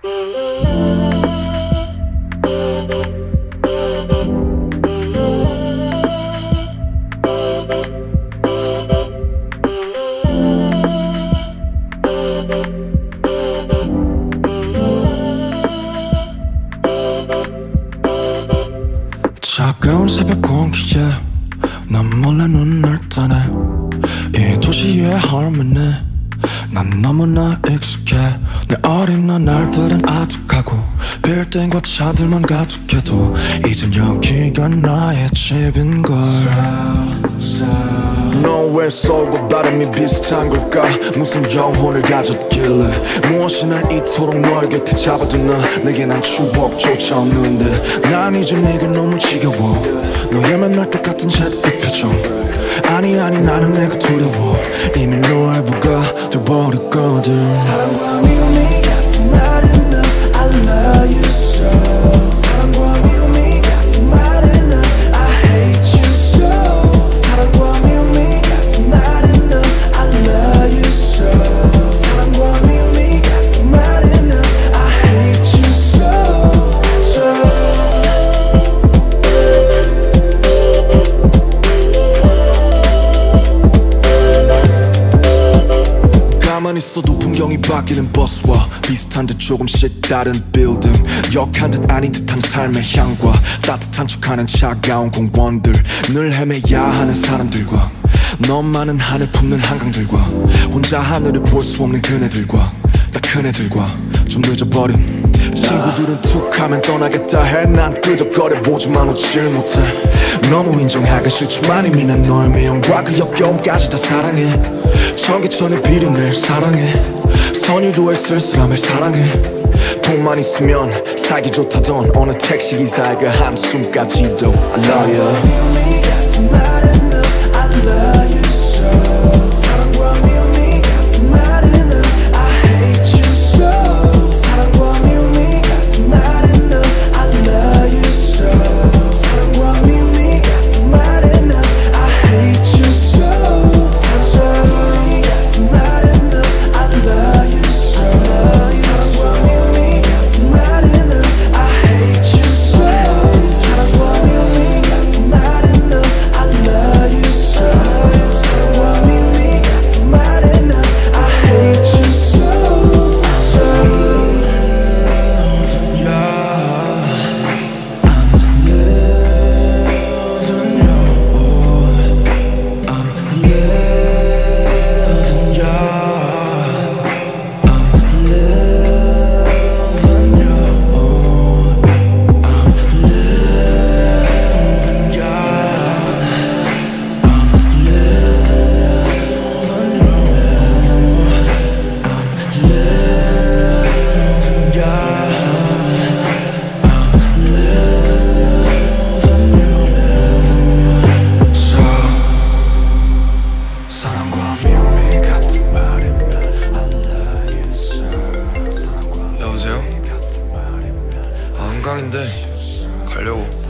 차가운 새벽 공기에 난 몰래 눈을 뜨네. 이 도시의 harmony 난 너무나 익숙해. 내 어린 날들은 아득하고 빌딩과 차들만 가득해도 이젠 여기가 나의 집인걸. 너왜 서울과 바람이 비슷한 걸까? 무슨 영혼을 가졌길래 무엇이 날 이토록 너의 곁에 잡아두나. 내게 난 추억조차 없는데 난 이제 네가 너무 지겨워. 너의 맨날 똑같은 잿빛 표정. 아니 나는 내가 두려워. 이미 너의 부가 돼버렸거든. 사랑과 미움이 같은 말은 넌 I love you so. 사랑과 미움이 같은 말은 넌 I hate you so. 사랑과 미움이 같은 말은 넌 I love you so. 사랑과 미움이 같은 말은 넌 I hate you so. 가만히 있어도 풍경이 바뀌는 버스와 비슷한 듯 조금씩 다른 빌딩. 역한 듯 아닌 듯한 삶의 향과 따뜻한 척하는 차가운 공원들. 늘 헤매야 하는 사람들과 너만은 하늘 품는 한강들과 혼자 하늘을 볼 수 없는 그네들과 딱 그네들과 좀 늦어버린 친구들은 툭하면 떠나겠다 해. 난 끄적거려보지만 웃질 못해. 너무 인정하기 싫지만 이미 난 너의 미움과 그 역겨움까지 다 사랑해. 전기천의 비린내를 사랑해. 선유도의 쓸쓸함을 사랑해. 돈만 있으면 살기 좋다던 어느 택시기사의 그 한숨까지도 I love you. 미움이 같은 말은 넌 I love you so. 사랑과 미움이 같은 말은 넌 I hate you so. 사랑과 미움이 같은 말은 넌 I love you so. 사랑과 미움이 같은 말은 넌 I hate you so. 사랑과 미움이 같은 말은 넌 I love you so. 사랑과 미움이 같은 말은 넌 I hate you so. 사랑과 미움이 같은 말은 넌 I love you so. 사랑과 미움이 같은 말은 넌 I hate you so. 여보세요? 한강인데 가려고.